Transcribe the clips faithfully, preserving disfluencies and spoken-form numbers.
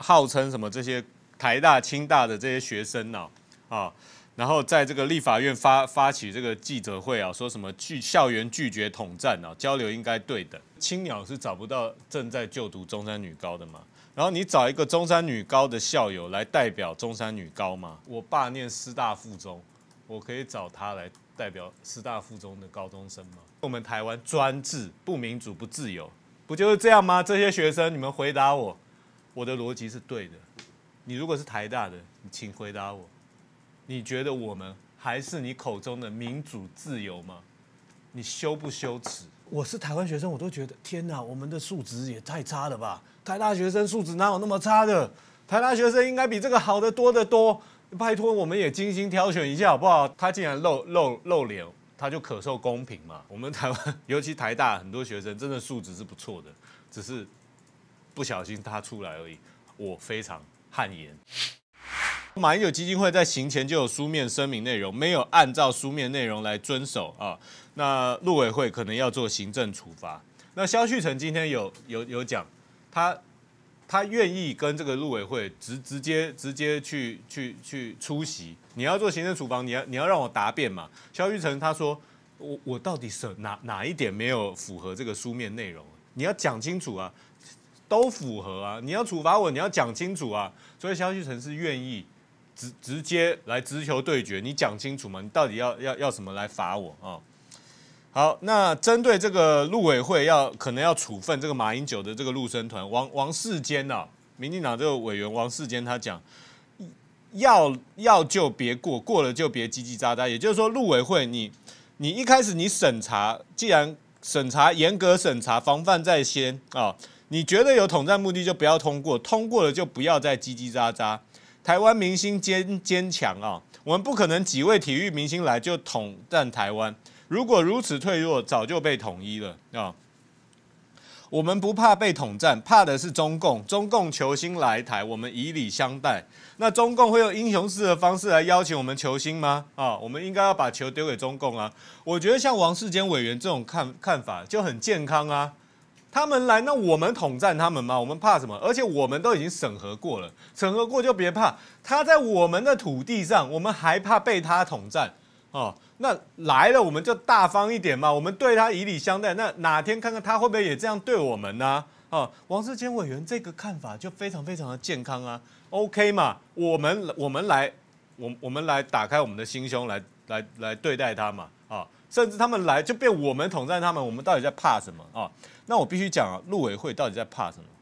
号称什么这些台大、清大的这些学生呢、啊，啊，然后在这个立法院发发起这个记者会啊，说什么拒校园拒绝统战啊，交流应该对等。青鸟是找不到正在就读中山女高的嘛？然后你找一个中山女高的校友来代表中山女高吗？我爸念师大附中，我可以找他来代表师大附中的高中生吗？我们台湾专制、不民主、不自由，不就是这样吗？这些学生，你们回答我，我的逻辑是对的。你如果是台大的，你请回答我，你觉得我们还是你口中的民主自由吗？你羞不羞耻？ 我是台湾学生，我都觉得天哪，我们的素质也太差了吧！台大学生素质哪有那么差的？台大学生应该比这个好得多得多。拜托，我们也精心挑选一下好不好？他竟然露露露脸，他就可受公平嘛？我们台湾，尤其台大很多学生真的素质是不错的，只是不小心他出来而已。我非常汗颜。马英九基金会在行前就有书面声明内容，没有按照书面内容来遵守啊，那陆委会可能要做行政处罚。那萧旭成今天有有有讲，他他愿意跟这个陆委会直直接直接去去去出席。你要做行政处罚，你要你要让我答辩嘛。萧旭成他说，我我到底是哪哪一点没有符合这个书面内容？你要讲清楚啊，都符合啊，你要处罚我，你要讲清楚啊。所以萧旭成是愿意。直直接来直球对决，你讲清楚嘛？你到底要要要什么来罚我啊？好，那针对这个陆委会要可能要处分这个马英九的这个陆生团，王王世坚啊，民进党这个委员王世坚他讲，要要就别过，过了就别叽叽喳喳。也就是说，陆委会你你一开始你审查，既然审查严格审查，防范在先啊，你觉得有统战目的就不要通过，通过了就不要再叽叽喳喳。台湾民心坚坚强啊，我们不可能几位体育明星来就统战台湾。如果如此退弱，早就被统一了啊。我们不怕被统战，怕的是中共。中共球星来台，我们以礼相待。那中共会用英雄式的方式来邀请我们球星吗？啊，我们应该要把球丢给中共啊。我觉得像王世坚委员这种看看法就很健康啊。他们来，那我们统战他们吗？我们怕什么？而且我们都已经审核过了，审核过就别怕。他在我们的土地上，我们还怕被他统战哦？那来了我们就大方一点嘛，我们对他以礼相待。那哪天看看他会不会也这样对我们呢？哦，王世坚委员这个看法就非常非常的健康啊 ，OK 嘛？我们我们来，我我们来打开我们的心胸来来来对待他嘛，啊、哦，甚至他们来就变我们统战他们，我们到底在怕什么啊？哦，那我必须讲啊，陆委会到底在怕什么？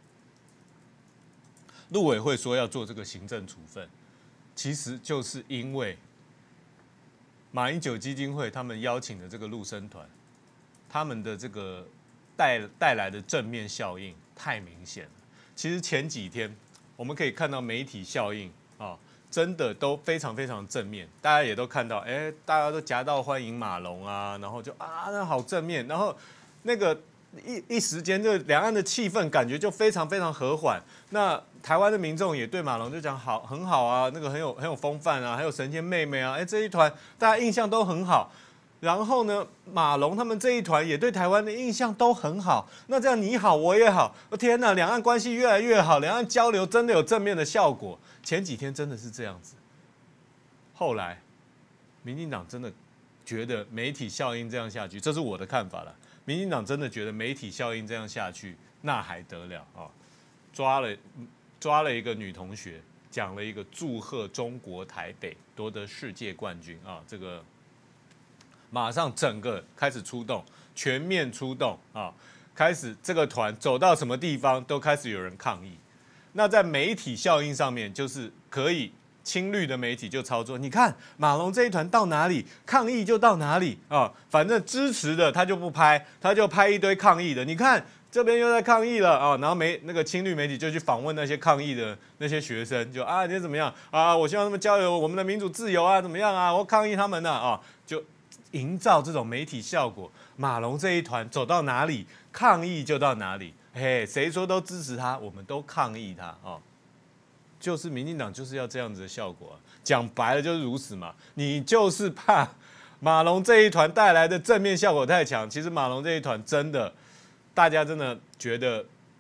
陆委会说要做这个行政处分，其实就是因为马英九基金会他们邀请的这个陆生团，他们的这个带带来的正面效应太明显了。其实前几天我们可以看到媒体效应啊，真的都非常非常正面，大家也都看到，哎，大家都夹道欢迎马龙啊，然后就啊，那好正面，然后那个。一一时间，这两岸的气氛感觉就非常非常和缓。那台湾的民众也对马龙就讲好很好啊，那个很有很有风范啊，还有神仙妹妹啊，哎这一团大家印象都很好。然后呢，马龙他们这一团也对台湾的印象都很好。那这样你好我也好，我天哪，两岸关系越来越好，两岸交流真的有正面的效果。前几天真的是这样子，后来民进党真的觉得媒体效应这样下去，这是我的看法了。民进党真的觉得媒体效应这样下去，那还得了啊！抓了抓了一个女同学，讲了一个祝贺中国台北夺得世界冠军啊！这个马上整个开始出动，全面出动啊！开始这个团走到什么地方都开始有人抗议。那在媒体效应上面，就是可以。亲绿的媒体就操作，你看马龙这一团到哪里抗议就到哪里啊，反正支持的他就不拍，他就拍一堆抗议的。你看这边又在抗议了啊，然后媒那个亲绿媒体就去访问那些抗议的那些学生，就啊你怎么样啊？我希望他们交流我们的民主自由啊，怎么样啊？我抗议他们呢 啊, 啊，就营造这种媒体效果。马龙这一团走到哪里抗议就到哪里，嘿，谁说都支持他，我们都抗议他啊。就是民进党就是要这样子的效果、啊，讲白了就是如此嘛。你就是怕马龙这一团带来的正面效果太强。其实马龙这一团真的，大家真的觉得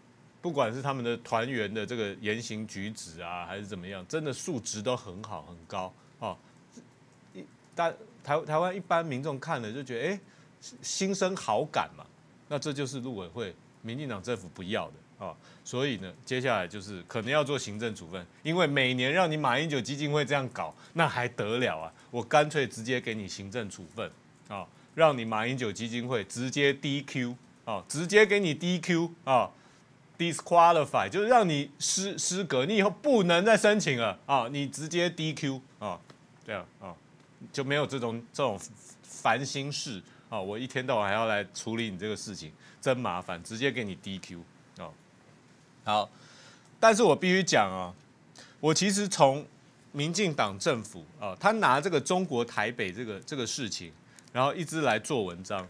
不管是他们的团员的这个言行举止啊，还是怎么样，真的素质都很好很高哦。一大台台湾一般民众看了就觉得，哎，心生好感嘛。那这就是陆委会民进党政府不要的啊、哦。所以呢，接下来就是可能要做行政处分，因为每年让你马英九基金会这样搞，那还得了啊？我干脆直接给你行政处分啊、哦，让你马英九基金会直接 D Q 啊、哦，直接给你 D Q 啊、哦。disqualify 就是让你失失格，你以后不能再申请了啊！你直接 D Q 啊，这样啊，就没有这种这种烦心事啊！我一天到晚还要来处理你这个事情，真麻烦，直接给你 D Q 啊！好，但是我必须讲啊，我其实从民进党政府啊，他拿这个中国台北这个这个事情，然后一直来做文章。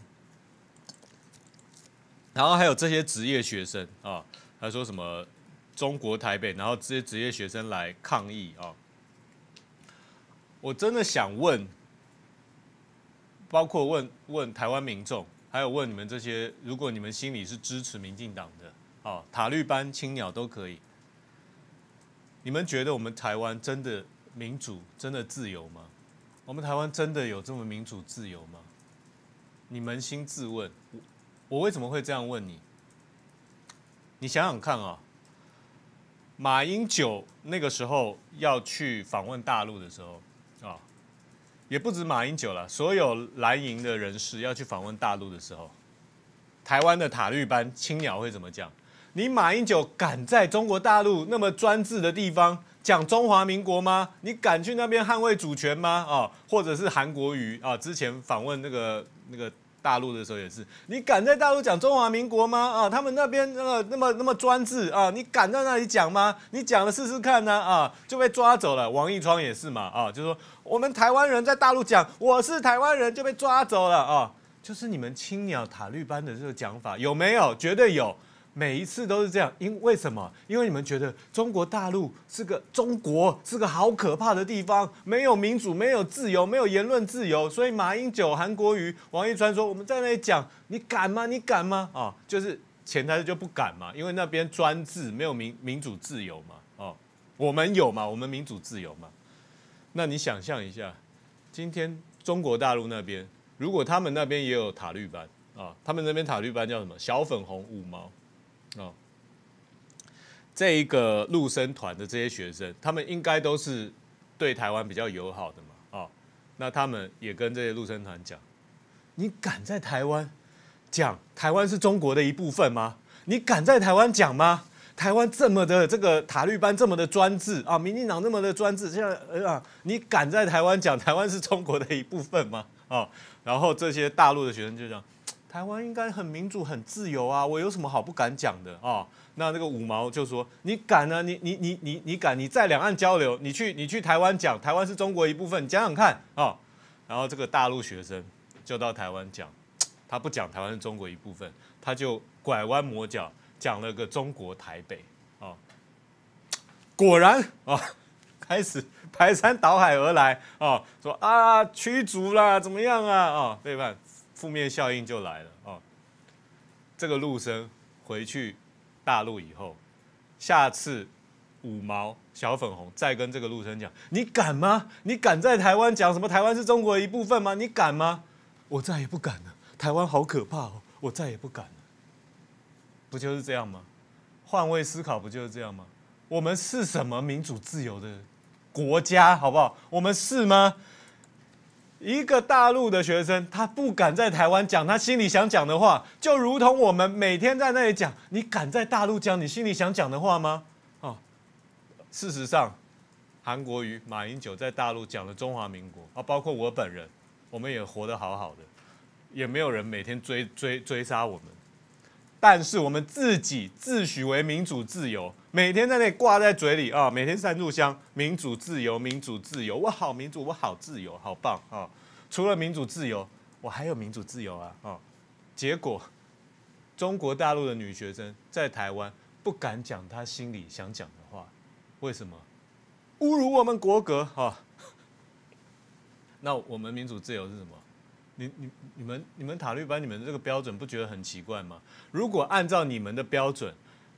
然后还有这些职业学生啊，他说什么中国台北，然后这些职业学生来抗议啊，我真的想问，包括问问台湾民众，还有问你们这些，如果你们心里是支持民进党的啊，塔绿班、青鸟都可以，你们觉得我们台湾真的民主、真的自由吗？我们台湾真的有这么民主自由吗？你扪心自问。我为什么会这样问你？你想想看啊，马英九那个时候要去访问大陆的时候啊，也不止马英九了，所有蓝营的人士要去访问大陆的时候，台湾的塔绿班、青鸟会怎么讲？你马英九敢在中国大陆那么专制的地方讲中华民国吗？你敢去那边捍卫主权吗？啊，或者是韩国瑜啊，之前访问那个那个。大陆的时候也是，你敢在大陆讲中华民国吗？啊，他们那边那个那么那么专制啊，你敢在那里讲吗？你讲了试试看呢？啊，就被抓走了。王义昌也是嘛，啊，就说我们台湾人在大陆讲我是台湾人就被抓走了啊，就是你们青鸟塔绿班的这个讲法有没有？绝对有。每一次都是这样，因为什么？因为你们觉得中国大陆是个中国是个好可怕的地方，没有民主，没有自由，没有言论自由，所以马英九、韩国瑜、王一川说我们在那里讲，你敢吗？你敢吗？啊、哦，就是潜台词就不敢嘛，因为那边专制，没有民民主自由嘛，哦，我们有嘛，我们民主自由嘛。那你想象一下，今天中国大陆那边，如果他们那边也有塔绿班啊、哦，他们那边塔绿班叫什么？小粉红、五毛。哦，这一个陆生团的这些学生，他们应该都是对台湾比较友好的嘛，哦，那他们也跟这些陆生团讲，你敢在台湾讲台湾是中国的一部分吗？你敢在台湾讲吗？台湾这么的这个塔绿班这么的专制啊，民进党这么的专制，现在啊，你敢在台湾讲台湾是中国的一部分吗？哦，然后这些大陆的学生就讲。台湾应该很民主、很自由啊，我有什么好不敢讲的啊、哦？那那个五毛就说：“你敢呢、啊？你你你你你敢？你在两岸交流，你去你去台湾讲，台湾是中国一部分，你讲讲看啊、哦。”然后这个大陆学生就到台湾讲，他不讲台湾是中国一部分，他就拐弯抹角讲了个中国台北啊、哦。果然啊、哦，开始排山倒海而来啊、哦，说啊驱逐啦，怎么样啊？啊、哦，对吧？负面效应就来了哦。这个陆生回去大陆以后，下次五毛小粉红再跟这个陆生讲，你敢吗？你敢在台湾讲什么台湾是中国的一部分吗？你敢吗？我再也不敢了，台湾好可怕哦，我再也不敢了。不就是这样吗？换位思考不就是这样吗？我们是什么民主自由的国家，好不好？我们是吗？一个大陆的学生，他不敢在台湾讲他心里想讲的话，就如同我们每天在那里讲，你敢在大陆讲你心里想讲的话吗？哦，事实上，韩国瑜、马英九在大陆讲了中华民国啊，包括我本人，我们也活得好好的，也没有人每天追追追杀我们。但是我们自己自诩为民主自由，每天在那里挂在嘴里啊，每天三炷香，民主自由，民主自由，我好民主，我好自由，好棒啊！除了民主自由，我还有民主自由啊！啊，结果中国大陆的女学生在台湾不敢讲她心里想讲的话，为什么？侮辱我们国格啊！那我们民主自由是什么？你你你们你们塔绿班你们这个标准不觉得很奇怪吗？如果按照你们的标准，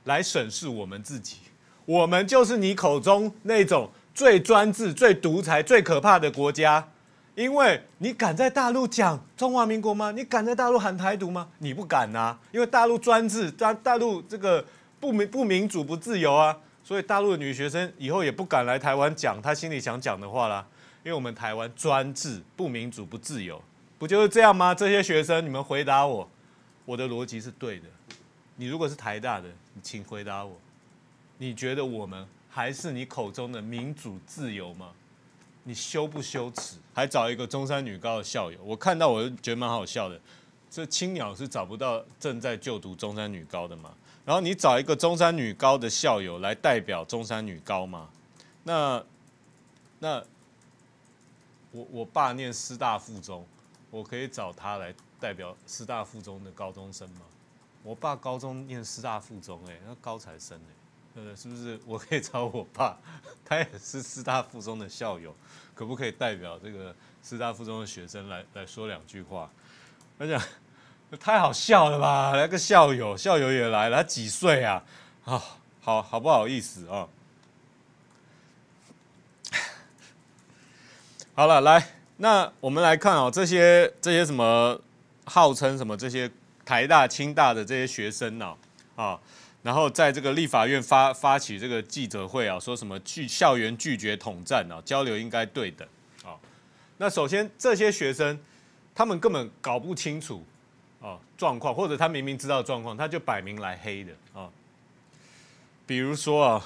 来审视我们自己。我们就是你口中那种最专制、最独裁、最可怕的国家。因为你敢在大陆讲中华民国吗？你敢在大陆喊台独吗？你不敢啊，因为大陆专制，大大陆这个不民不民主不自由啊，所以大陆的女学生以后也不敢来台湾讲她心里想讲的话啦。因为我们台湾专制、不民主、不自由，不就是这样吗？这些学生，你们回答我，我的逻辑是对的。你如果是台大的，请回答我，你觉得我们还是你口中的民主自由吗？你羞不羞耻？还找一个中山女高的校友，我看到我就觉得蛮好笑的。这青鸟是找不到正在就读中山女高的嘛？然后你找一个中山女高的校友来代表中山女高嘛？那那我我爸念师大附中，我可以找他来代表师大附中的高中生吗？我爸高中念师大附中、欸，哎，那高材生哎、欸。对不对？是不是我可以找我爸，他也是师大附中的校友，可不可以代表这个师大附中的学生来来说两句话？我讲太好笑了吧！那个校友，校友也来了，他几岁啊？啊、哦，好好不好意思啊、哦？好了，来，那我们来看哦，这些这些什么号称什么这些台大、清大的这些学生呢、啊？啊。然后在这个立法院发发起这个记者会啊，说什么拒校园拒绝统战啊，交流应该对等啊。那首先这些学生，他们根本搞不清楚啊状况，或者他明明知道状况，他就摆明来黑的啊。比如说啊，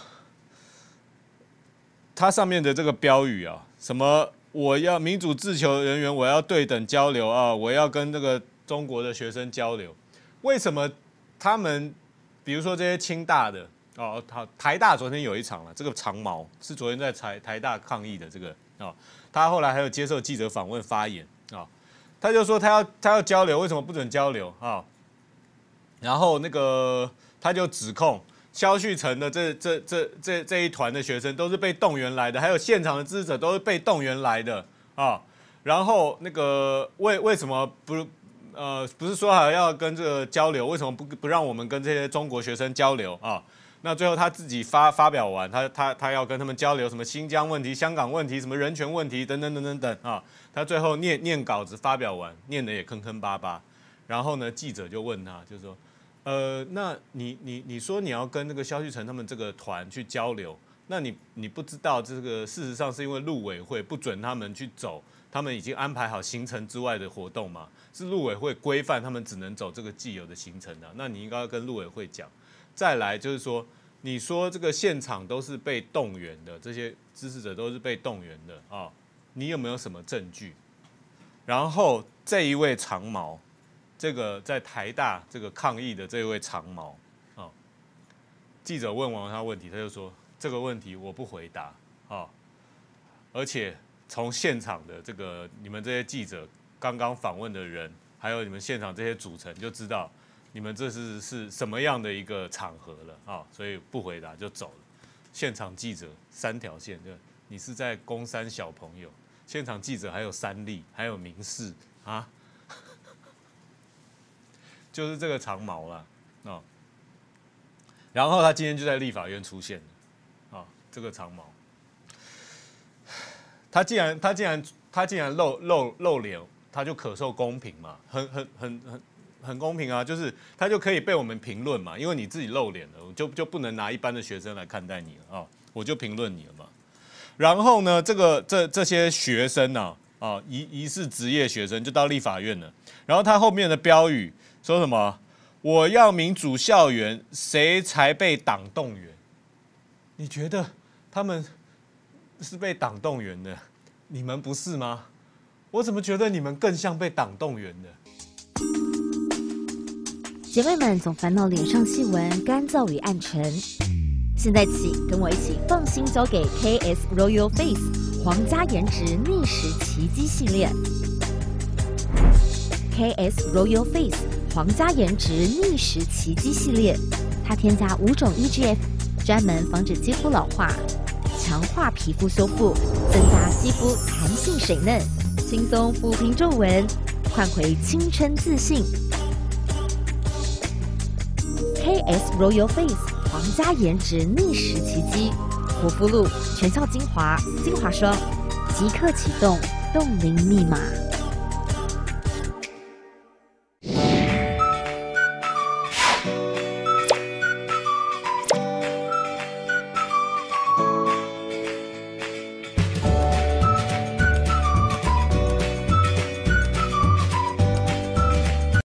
它上面的这个标语啊，什么我要民主自求人员，我要对等交流啊，我要跟这个中国的学生交流，为什么他们？比如说这些清大的哦，台大昨天有一场了，这个长毛是昨天在台台大抗议的这个哦，他后来还有接受记者访问发言啊、哦，他就说他要他要交流，为什么不准交流啊、哦？然后那个他就指控萧旭成的这这这这这一团的学生都是被动员来的，还有现场的支持者都是被动员来的啊、哦。然后那个为为什么不？呃，不是说还要跟这个交流，为什么不不让我们跟这些中国学生交流啊？那最后他自己发发表完，他他他要跟他们交流什么新疆问题、香港问题、什么人权问题等等等等等啊。他最后念念稿子发表完，念的也坑坑巴巴。然后呢，记者就问他，就说，呃，那你你你说你要跟那个萧旭成他们这个团去交流，那你你不知道这个事实上是因为陆委会不准他们去走。他们已经安排好行程之外的活动嘛？是陆委会规范他们只能走这个既有的行程的、啊。那你应该要跟陆委会讲。再来就是说，你说这个现场都是被动员的，这些支持者都是被动员的啊、哦，你有没有什么证据？然后这一位长毛，这个在台大这个抗议的这一位长毛啊、哦，记者问完他问题，他就说这个问题我不回答啊、哦，而且。从现场的这个你们这些记者刚刚访问的人，还有你们现场这些组成，就知道你们这是是什么样的一个场合了啊、哦！所以不回答就走了。现场记者三条线，就你是在攻三小朋友，现场记者还有三立，还有民视啊，就是这个长毛啦啊、哦。然后他今天就在立法院出现了啊、哦，这个长毛。他既然他既然他既然露露露脸，他就可受公平嘛，很很很很很公平啊，就是他就可以被我们评论嘛，因为你自己露脸了，就就不能拿一般的学生来看待你了啊、哦，我就评论你了嘛。然后呢，这个这这些学生呢、啊，啊疑疑似职业学生就到立法院了，然后他后面的标语说什么？我要民主校园，谁才被党动员？你觉得他们？是被党动员的，你们不是吗？我怎么觉得你们更像被党动员的？ 姐妹们总烦恼脸上细纹干燥与暗沉，现在起跟我一起放心交给 K S Royal Face 皇家颜值逆时奇迹系列。K S Royal Face 皇家颜值逆时奇迹系列，它添加五种 E G F， 专门防止肌肤老化。强化皮肤修复，增加肌肤弹性水嫩，轻松抚平皱纹，换回青春自信。K S Royal Face 皇家颜值逆时奇迹，活肤露全效精华，精华霜即刻启动冻龄密码。